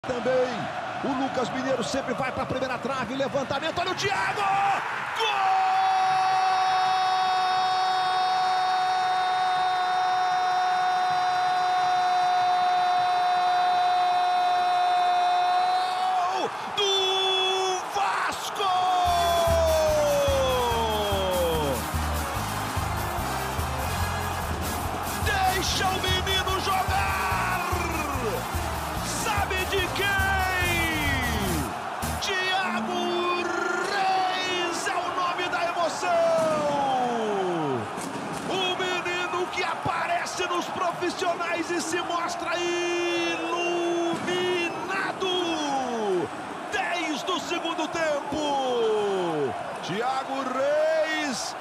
Também o Lucas Mineiro sempre vai para a primeira trave, levantamento, olha o Thiago! Gol! Do Vasco! Deixa o menino jogar! Sabe de quem? Thiago Reis é o nome da emoção! O menino que aparece nos profissionais e se mostra iluminado! 10 do segundo tempo! Thiago Reis!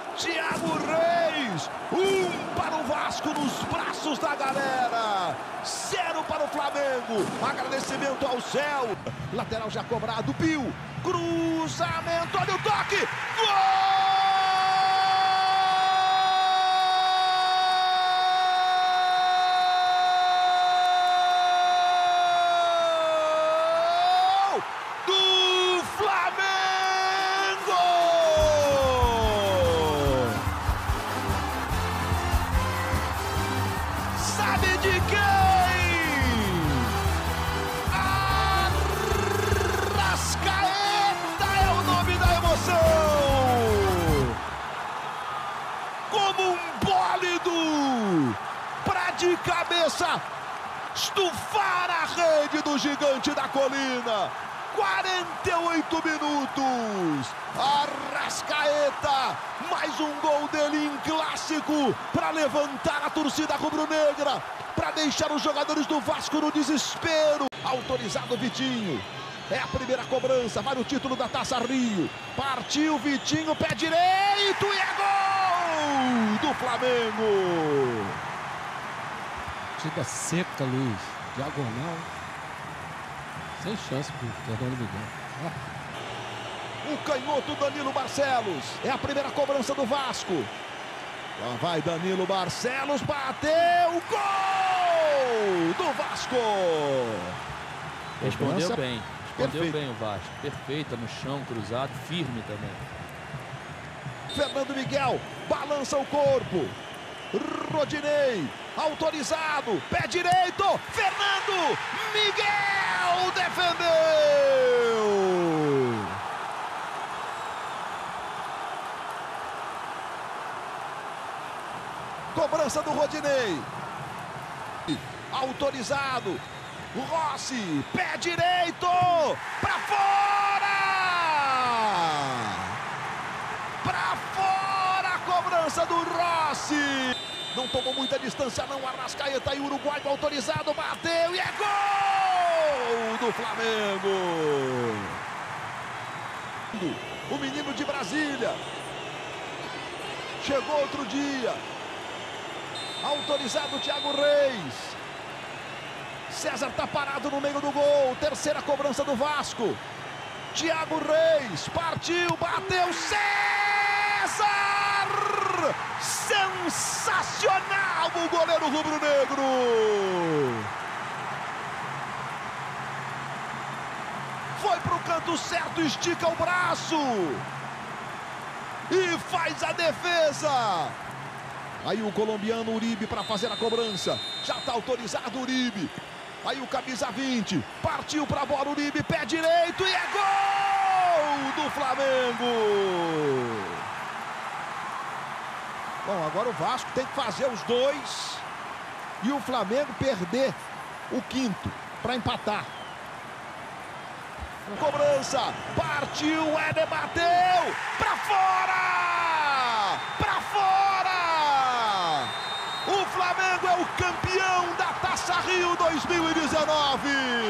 1 para o Vasco nos braços da galera, 0 para o Flamengo, agradecimento ao céu, lateral já cobrado, Pio, cruzamento, olha o toque, gol! Do Flamengo! Sabe de quem? Arrascaeta é o nome da emoção! Como um bólido, pra de cabeça estufar a rede do gigante da colina. 48 minutos, Arrascaeta, mais um gol dele em clássico, para levantar a torcida rubro-negra, para deixar os jogadores do Vasco no desespero. Autorizado Vitinho, é a primeira cobrança, vale o título da Taça Rio, partiu Vitinho, pé direito e é gol do Flamengo. Chega seca, Luiz, diagonal. Sem chance pro Fernando Miguel. O canhoto Danilo Barcelos. É a primeira cobrança do Vasco. Lá vai Danilo Barcelos. Bateu. Gol do Vasco. Respondeu bem. Respondeu Perfeito. bem o Vasco. Perfeita no chão, cruzado, firme também. Fernando Miguel balança o corpo. Rodinei, autorizado, pé direito, Fernando Miguel defendeu! Cobrança do Rodinei, autorizado, Rossi, pé direito, pra fora! Pra fora a cobrança do Rossi! Não tomou muita distância não, Arrascaeta e Uruguai autorizado, bateu e é gol do Flamengo! O menino de Brasília, chegou outro dia, autorizado Thiago Reis, César tá parado no meio do gol, terceira cobrança do Vasco, Thiago Reis, partiu, bateu, César! Sensacional o goleiro rubro-negro! Foi pro canto certo, estica o braço e faz a defesa. Aí o colombiano Uribe para fazer a cobrança. Já está autorizado o Uribe. Aí o camisa 20 partiu para a bola, Uribe, pé direito e é gol do Flamengo! Bom, agora o Vasco tem que fazer os dois e o Flamengo perder o quinto para empatar. Cobrança, partiu, Éder bateu, para fora! Para fora! O Flamengo é o campeão da Taça Rio 2019.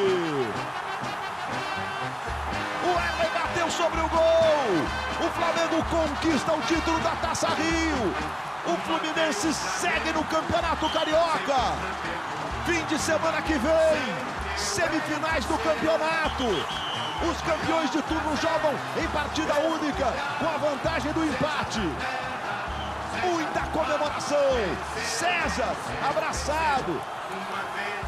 O Éder bateu sobre o gol. O Flamengo conquista o título da Taça Rio. O Fluminense segue no Campeonato Carioca. Fim de semana que vem, semifinais do campeonato. Os campeões de turno jogam em partida única, com a vantagem do empate. Muita comemoração. César abraçado.